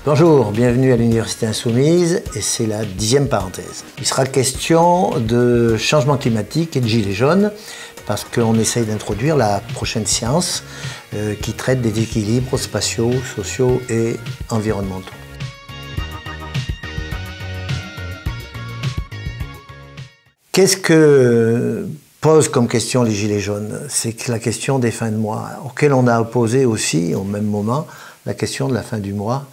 Bonjour, bienvenue à l'Université Insoumise et c'est la 10e parenthèse. Il sera question de changement climatique et de gilets jaunes parce qu'on essaye d'introduire la prochaine science qui traite des équilibres spatiaux, sociaux et environnementaux. Qu'est-ce que pose comme question les gilets jaunes? C'est la question des fins de mois, auxquelles on a opposé aussi au même moment la question de la fin du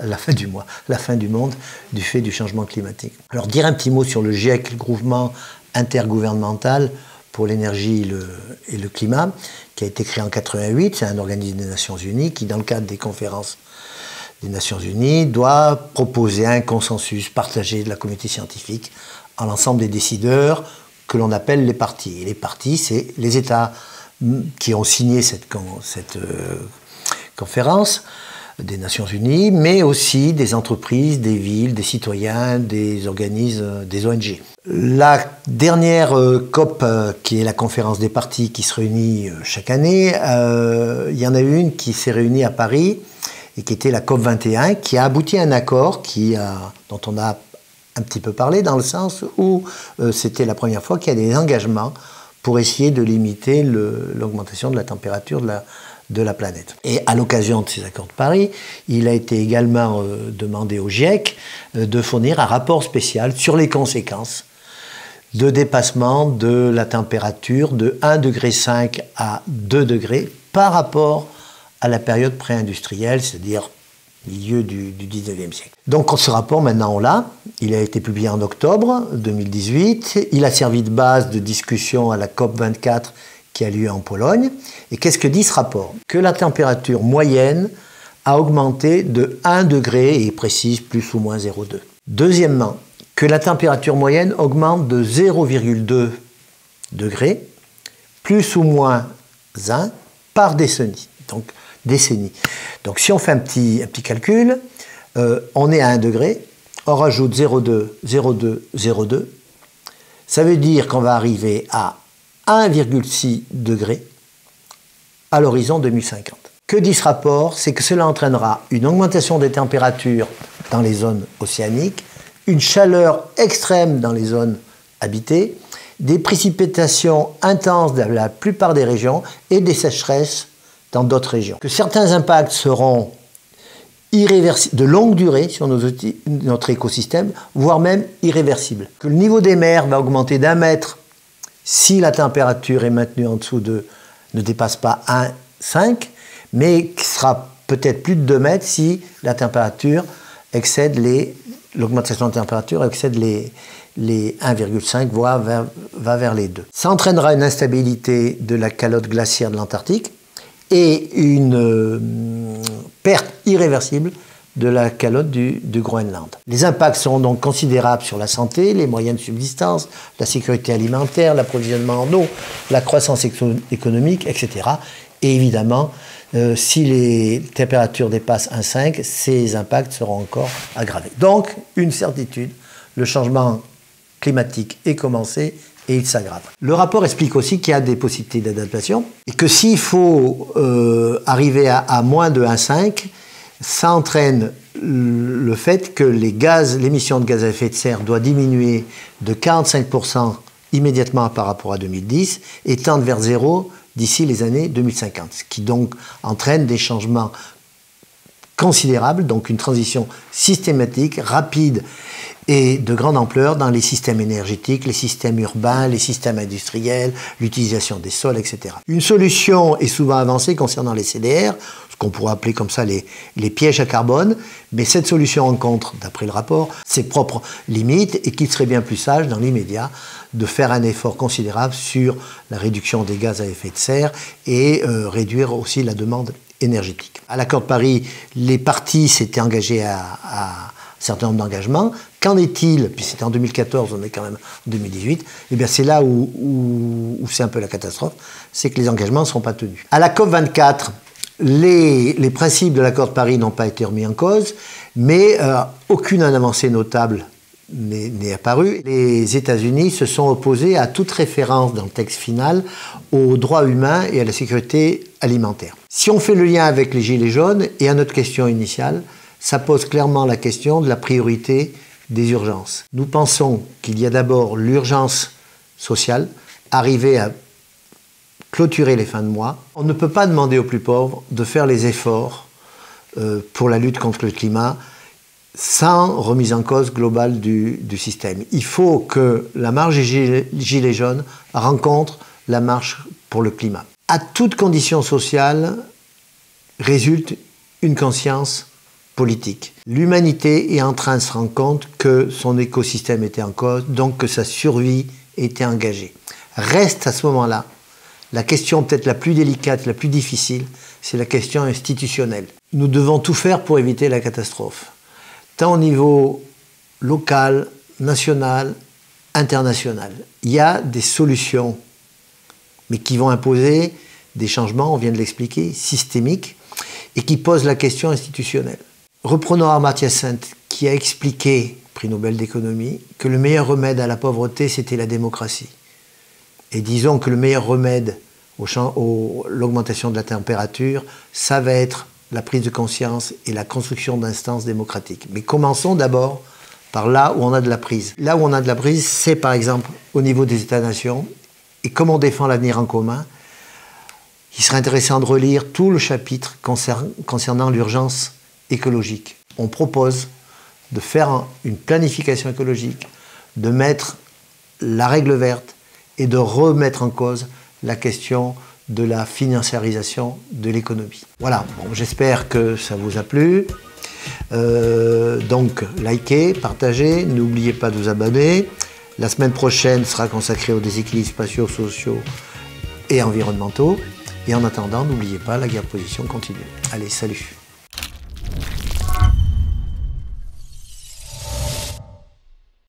monde du fait du changement climatique. Alors dire un petit mot sur le GIEC, le groupement intergouvernemental pour l'énergie et le climat, qui a été créé en 88, c'est un organisme des Nations Unies qui, dans le cadre des conférences des Nations Unies, doit proposer un consensus partagé de la communauté scientifique à l'ensemble des décideurs que l'on appelle les parties. Et les parties, c'est les États qui ont signé cette conférence des Nations Unies, mais aussi des entreprises, des villes, des citoyens, des organismes, des ONG. La dernière COP, qui est la conférence des parties qui se réunit chaque année, il y en a une qui s'est réunie à Paris et qui était la COP 21, qui a abouti à un accord dont on a un petit peu parlé, dans le sens où c'était la première fois qu'il y a des engagements pour essayer de limiter l'augmentation de la température de la planète. Et à l'occasion de ces accords de Paris, il a été également demandé au GIEC de fournir un rapport spécial sur les conséquences de dépassement de la température de 1,5 degré à 2 degrés par rapport à la période pré-industrielle, c'est-à-dire milieu du 19e siècle. Donc ce rapport, maintenant on l'a, il a été publié en octobre 2018, il a servi de base de discussion à la COP 24 qui a lieu en Pologne. Et qu'est-ce que dit ce rapport? Que la température moyenne a augmenté de 1 degré, et il précise plus ou moins 0,2. Deuxièmement, que la température moyenne augmente de 0,2 degré, plus ou moins 1 par décennie. Donc si on fait un petit calcul, on est à 1 degré, on rajoute 0,2, 0,2, 0,2, ça veut dire qu'on va arriver à 1,6 degré à l'horizon 2050. Que dit ce rapport? C'est que cela entraînera une augmentation des températures dans les zones océaniques, une chaleur extrême dans les zones habitées, des précipitations intenses dans la plupart des régions et des sécheresses dans d'autres régions. Que certains impacts seront irréversibles, de longue durée sur notre écosystème, voire même irréversibles. Que le niveau des mers va augmenter d'1 mètre si la température est maintenue en dessous ne dépasse pas 1,5, mais qui sera peut-être plus de 2 mètres si la température excède l'augmentation de température excède les 1,5, voire va vers les 2. Ça entraînera une instabilité de la calotte glaciaire de l'Antarctique et une perte irréversible de la calotte du Groenland. Les impacts seront donc considérables sur la santé, les moyens de subsistance, la sécurité alimentaire, l'approvisionnement en eau, la croissance économique, etc. Et évidemment, si les températures dépassent 1,5, ces impacts seront encore aggravés. Donc, une certitude, le changement climatique est commencé et il s'aggrave. Le rapport explique aussi qu'il y a des possibilités d'adaptation et que s'il faut arriver à moins de 1,5, ça entraîne le fait que l'émission de gaz à effet de serre doit diminuer de 45% immédiatement par rapport à 2010 et tendre vers zéro d'ici les années 2050, ce qui donc entraîne des changements considérables, donc une transition systématique, rapide et de grande ampleur dans les systèmes énergétiques, les systèmes urbains, les systèmes industriels, l'utilisation des sols, etc. Une solution est souvent avancée concernant les CDR, ce qu'on pourrait appeler comme ça les pièges à carbone, mais cette solution rencontre, d'après le rapport, ses propres limites et qu'il serait bien plus sage dans l'immédiat de faire un effort considérable sur la réduction des gaz à effet de serre et réduire aussi la demande énergétique. À l'accord de Paris, les parties s'étaient engagées à un certain nombre d'engagements. Qu'en est-il? Puis c'était en 2014, on est quand même en 2018. Eh bien c'est là où c'est un peu la catastrophe, c'est que les engagements ne seront pas tenus. À la COP 24, les principes de l'accord de Paris n'ont pas été remis en cause, mais aucune avancée notable n'est apparue. Les États-Unis se sont opposés à toute référence dans le texte final aux droits humains et à la sécurité alimentaire. Si on fait le lien avec les Gilets jaunes et à notre question initiale, ça pose clairement la question de la priorité des urgences. Nous pensons qu'il y a d'abord l'urgence sociale, arriver à clôturer les fins de mois. On ne peut pas demander aux plus pauvres de faire les efforts pour la lutte contre le climat sans remise en cause globale du système. Il faut que la marche des Gilets jaunes rencontre la marche pour le climat. À toute condition sociale résulte une conscience politique. L'humanité est en train de se rendre compte que son écosystème était en cause, donc que sa survie était engagée. Reste à ce moment-là la question peut-être la plus délicate, la plus difficile, c'est la question institutionnelle. Nous devons tout faire pour éviter la catastrophe, tant au niveau local, national, international. Il y a des solutions, mais qui vont imposer des changements, on vient de l'expliquer, systémiques, et qui posent la question institutionnelle. Reprenons Amartya Sen, qui a expliqué, prix Nobel d'économie, que le meilleur remède à la pauvreté, c'était la démocratie. Et disons que le meilleur remède à l'augmentation de la température, ça va être la prise de conscience et la construction d'instances démocratiques. Mais commençons d'abord par là où on a de la prise. Là où on a de la prise, c'est par exemple au niveau des États-nations. Et comme on défend l'avenir en commun, il serait intéressant de relire tout le chapitre concernant l'urgence écologique. On propose de faire une planification écologique, de mettre la règle verte et de remettre en cause la question de la financiarisation de l'économie. Voilà, bon, j'espère que ça vous a plu. Donc, likez, partagez, n'oubliez pas de vous abonner. La semaine prochaine sera consacrée aux déséquilibres spatiaux, sociaux et environnementaux. Et en attendant, n'oubliez pas, la guerre de position continue. Allez, salut!